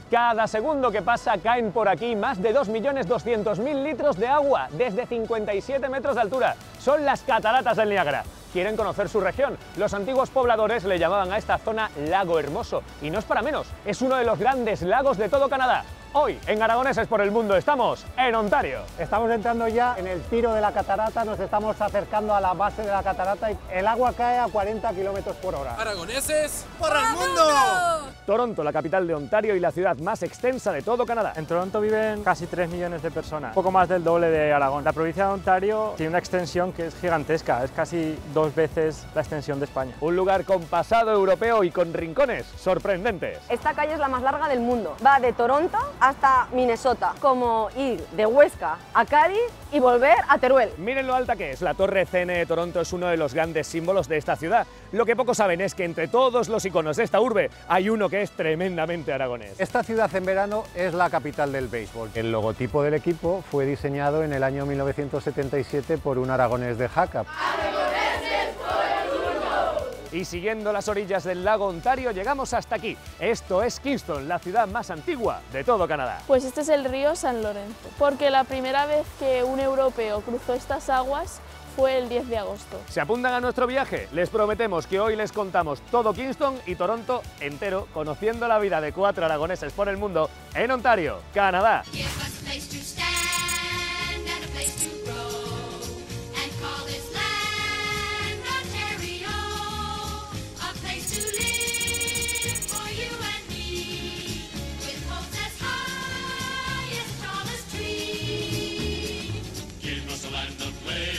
Cada segundo que pasa caen por aquí más de 2.200.000 litros de agua desde 57 metros de altura. Son las cataratas del Niágara. Quieren conocer su región. Los antiguos pobladores le llamaban a esta zona Lago Hermoso. Y no es para menos, es uno de los grandes lagos de todo Canadá. Hoy, en Aragoneses por el Mundo, estamos en Ontario. Estamos entrando ya en el tiro de la catarata, nos estamos acercando a la base de la catarata y el agua cae a 40 kilómetros por hora. Aragoneses por el Mundo. Toronto, la capital de Ontario y la ciudad más extensa de todo Canadá. En Toronto viven casi 3 millones de personas, poco más del doble de Aragón. La provincia de Ontario tiene una extensión que es gigantesca, es casi 2 veces la extensión de España. Un lugar con pasado europeo y con rincones sorprendentes. Esta calle es la más larga del mundo, va de Toronto hasta Minnesota, como ir de Huesca a Cádiz y volver a Teruel. Miren lo alta que es, la Torre CN de Toronto es uno de los grandes símbolos de esta ciudad. Lo que pocos saben es que entre todos los iconos de esta urbe hay uno que es tremendamente aragonés. Esta ciudad en verano es la capital del béisbol. El logotipo del equipo fue diseñado en el año 1977 por un aragonés de Jaca. Y siguiendo las orillas del lago Ontario llegamos hasta aquí. Esto es Kingston, la ciudad más antigua de todo Canadá. Pues este es el río San Lorenzo, porque la primera vez que un europeo cruzó estas aguas fue el 10 de agosto. ¿Se apuntan a nuestro viaje? Les prometemos que hoy les contamos todo Kingston y Toronto entero, conociendo la vida de 4 aragoneses por el mundo en Ontario, Canadá. Give us a land of play.